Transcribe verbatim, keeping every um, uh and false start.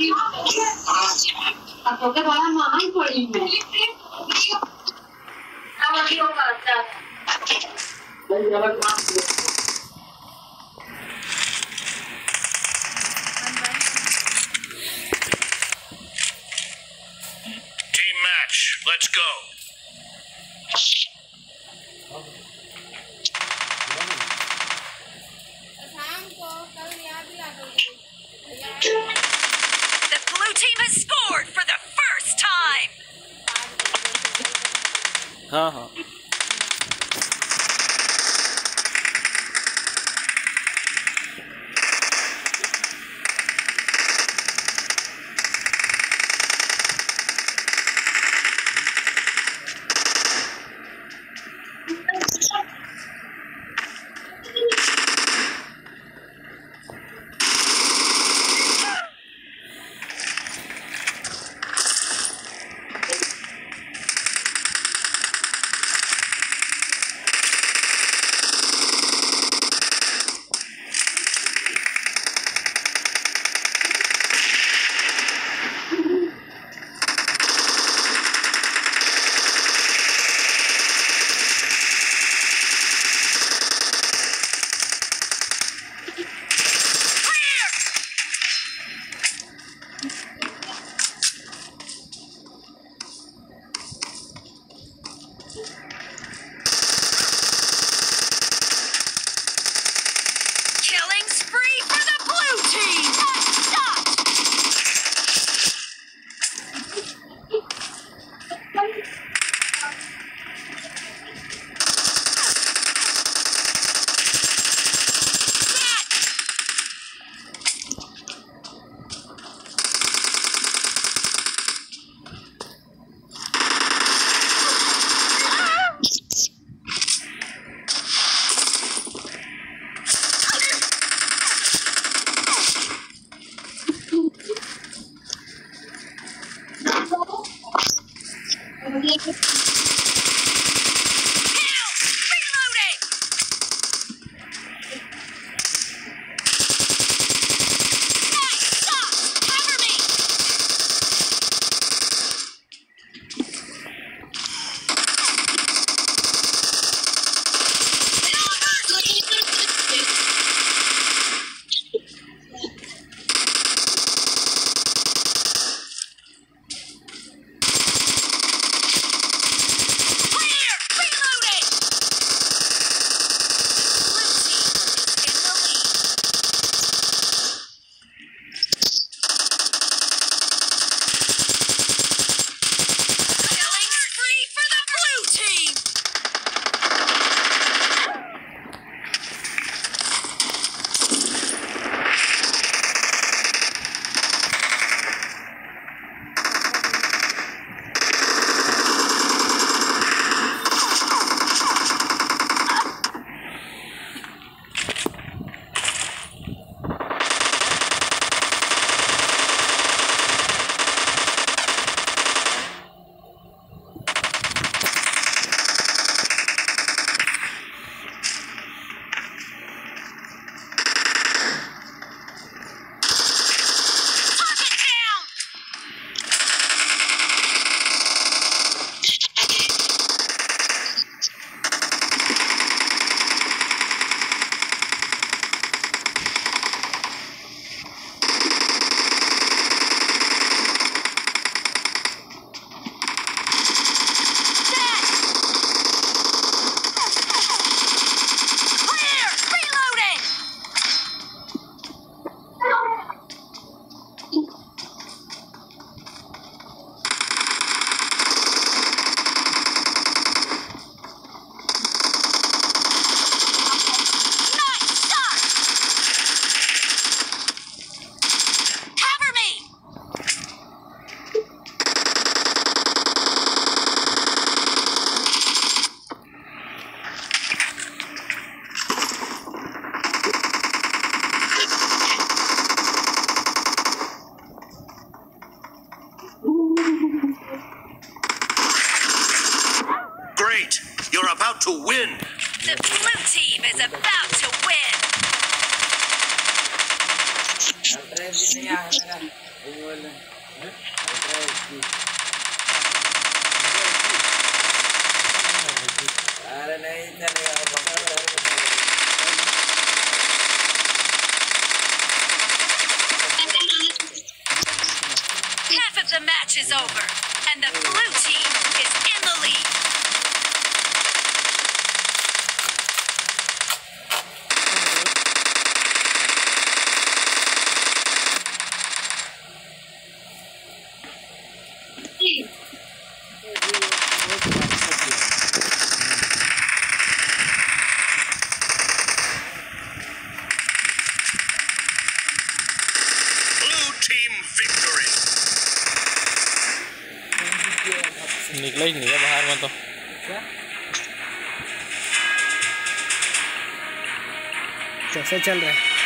Ako ke bala mahal padi mein. Awak ko karta. Team match, let's go. The blue team has scored for the first time. हाँ हाँ Killing spree for the blue team. Nice shot. about to win. The blue team is about to win. अरे नहीं चलेगा Half of the match is over, and the blue team is in the lead. Blue team victory. निकला ही नहीं है बाहर में तो कैसे चल रहा है?